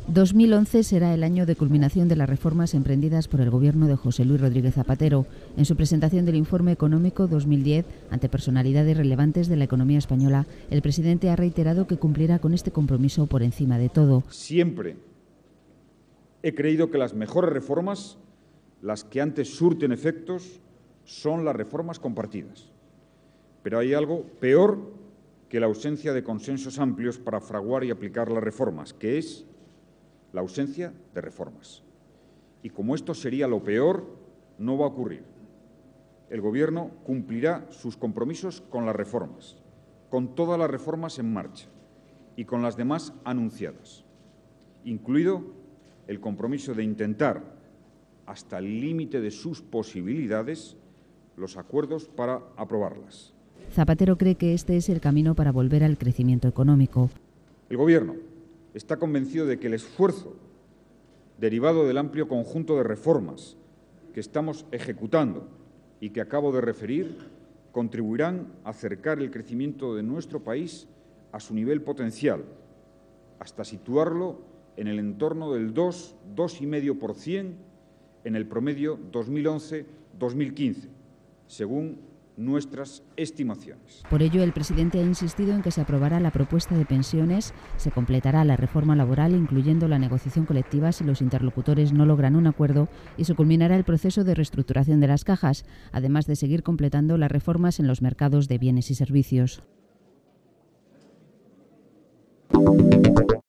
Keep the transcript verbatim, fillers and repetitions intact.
dos mil once será el año de culminación de las reformas emprendidas por el gobierno de José Luis Rodríguez Zapatero. En su presentación del Informe Económico dos mil diez, ante personalidades relevantes de la economía española, el presidente ha reiterado que cumplirá con este compromiso por encima de todo. Siempre he creído que las mejores reformas, las que antes surten efectos, son las reformas compartidas. Pero hay algo peor que la ausencia de consensos amplios para fraguar y aplicar las reformas, que es la ausencia de reformas. Y como esto sería lo peor, no va a ocurrir. El Gobierno cumplirá sus compromisos con las reformas, con todas las reformas en marcha y con las demás anunciadas, incluido el compromiso de intentar, hasta el límite de sus posibilidades, los acuerdos para aprobarlas. Zapatero cree que este es el camino para volver al crecimiento económico. El Gobierno está convencido de que el esfuerzo derivado del amplio conjunto de reformas que estamos ejecutando y que acabo de referir contribuirán a acercar el crecimiento de nuestro país a su nivel potencial, hasta situarlo en el entorno del dos, dos coma cinco por ciento en el promedio dos mil once dos mil quince, según nuestras estimaciones. Por ello, el presidente ha insistido en que se aprobará la propuesta de pensiones, se completará la reforma laboral, incluyendo la negociación colectiva si los interlocutores no logran un acuerdo, y se culminará el proceso de reestructuración de las cajas, además de seguir completando las reformas en los mercados de bienes y servicios.